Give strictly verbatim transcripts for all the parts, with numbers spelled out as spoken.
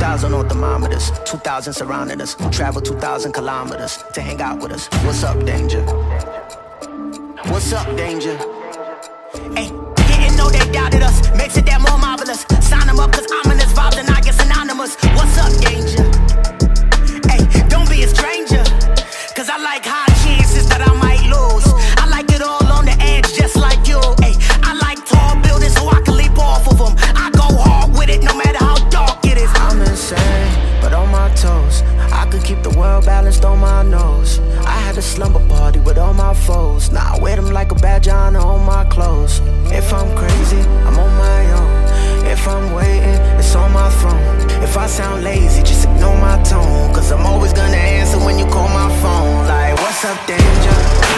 thousand on thermometers, two thousand surrounding us. Travel two thousand kilometers to hang out with us. What's up, danger? What's up, danger? Hey, didn't know they doubted us. Makes it that more marvelous. Sign them up, cause ominous vibes and I get synonymous. What's up, danger? Hey, don't be a stranger, cause I like high chances that I might lose. I like it all on the edge, just like you. Hey, I like tall buildings so I can leap off of them. I go hard with it, no matter how dark it is. I'm insane, but on my toes. I could keep the world balanced on my nose. I had a slumber party with all my foes. Now I wear them like a badge of honor on my clothes. If I'm crazy, I'm on my own. If I'm waiting, it's on my throne. If I sound lazy, just ignore my tone, cause I'm always gonna answer when you call my phone. Like, what's up, danger?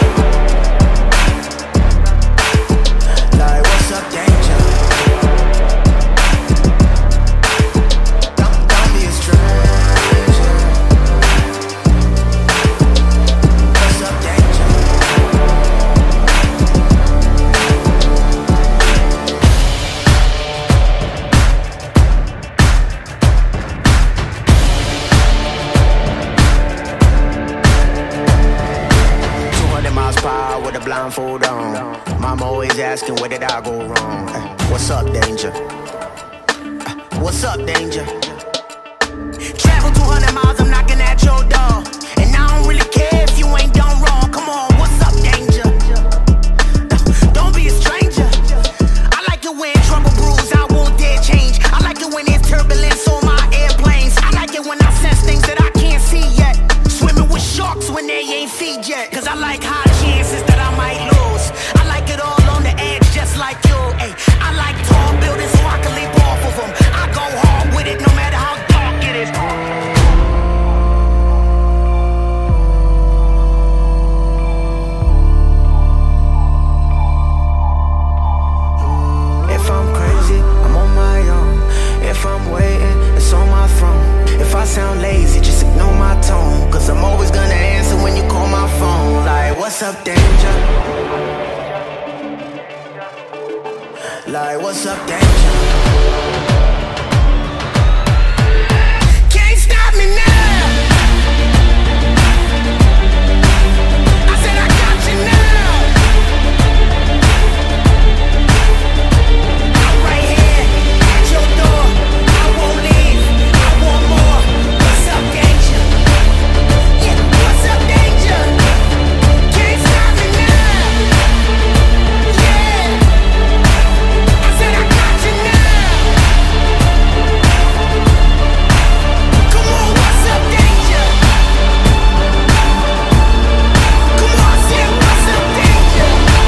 Like, what's up, danger? Blindfold on. Mama always asking, where did I go wrong? Uh, what's up, danger? Uh, what's up, danger? Travel two hundred miles, I'm knocking at your door. And I don't really care if you ain't done wrong. Come on, what's up, danger? Uh, don't be a stranger. I like it when trouble brews, I won't dare change. I like it when there's turbulence on my airplanes. I like it when I sense things that I can't see yet. Swimming with sharks when they ain't feed yet. Cause I like high chances that I might lose. I like it all on the edge, just like you. Ay, I like tall buildings so I can leap off of them. I go hard with it, no matter how dark it is. If I'm crazy, I'm on my own. If I'm waiting, it's on my throne. If I sound lazy, just ignore my tone, cause I'm always gonna answer when you call my phone. Like, what's up, danger? Like, what's up, danger? Can't stop me now. I said I got you now. I'm right here at your door. I won't leave. I want more. What's up, danger? Yeah, what's up, danger? Can't stop me now. Yeah. I said I got you now. Come on, what's up, danger? Come on, say what's up, danger?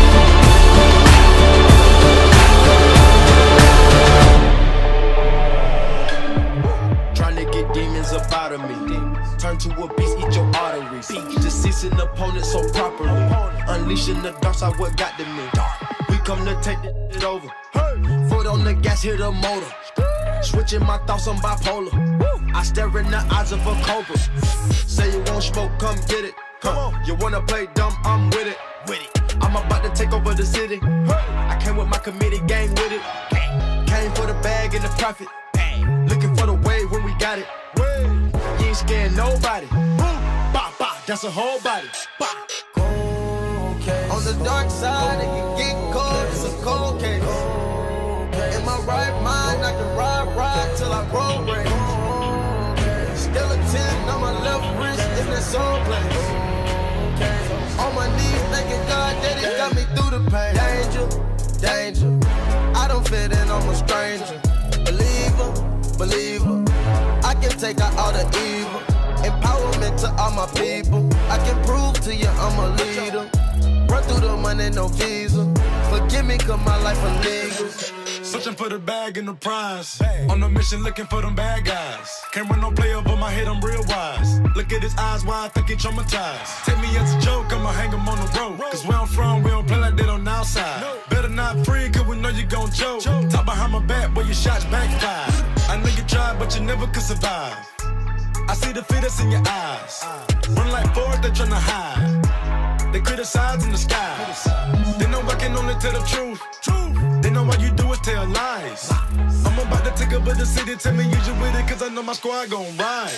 Trying to get demons up out of me. Turn to a beast, eat your arteries. Deceasing opponents so properly. Unleashing the dark side, what got to me. We come to take it over. Foot on the gas, hit the motor. Switching my thoughts, I'm bipolar. I stare in the eyes of a cobra. Say you won't smoke, come get it. Huh. You wanna play dumb, I'm with it. With it. I'm about to take over the city. I came with my committee gang with it. Came for the bag and the profit. Looking for the wave when we got it. You ain't scared nobody. Bah, bah, that's a whole body. Bah. On the dark side, it can get cold, it's a cold case. In my right mind, I can ride, ride till I roll race. Still a ten on my left wrist in that soul place. On my knees, thanking God that He got me through the pain. Danger, danger, I don't fit in, I'm a stranger. Believer, believer, I can take out all the evil. Empowerment to all my people. I can prove to you I'm a leader. Run through the money, no visa. Forgive me, cause my life illegal. Searching for the bag and the prize. On a mission looking for them bad guys. Can't run no play up on my head, I'm real wise. Look at his eyes, why I think he traumatized. Take me as a joke, I'ma hang him on the road. Cause where I'm from, we don't play like that on the outside. Better not free, cause we know you gon' choke. Talk behind my back, where your shots backfire. I know you tried, but you never could survive. I see the fear that's in your eyes. Run like forward, they tryna hide. They criticize in the sky. They know I can only tell the truth. They know what you do is tell white lies. I'm about to take over the city, tell me use you with it, cause I know my squad gon' ride.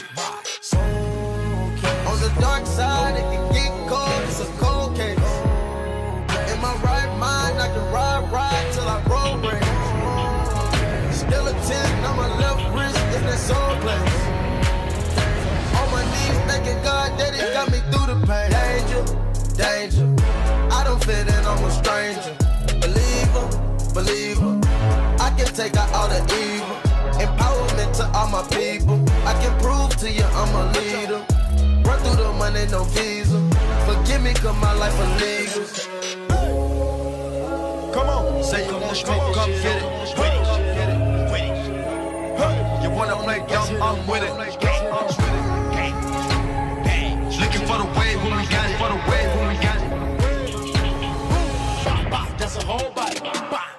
On the dark side, it can get cold, it's a cold case. In my right mind, I can ride, ride till I roll break. Still a ten on my left wrist, in that soul place. On my knees, thanking God that He got me through the pain. Danger, danger, I don't fit in, I'm a stranger. Believer, believer, I can take out all the evil. Empowerment to all my people. I can prove to you I'm a leader. Run through the money, no visa. Forgive me, cause my life illegal. Come on, say you want smoke, come get it. Huh. You wanna play dumb, I'm with it. Looking for the wave when we got it, for the wave when we got it. That's a whole body.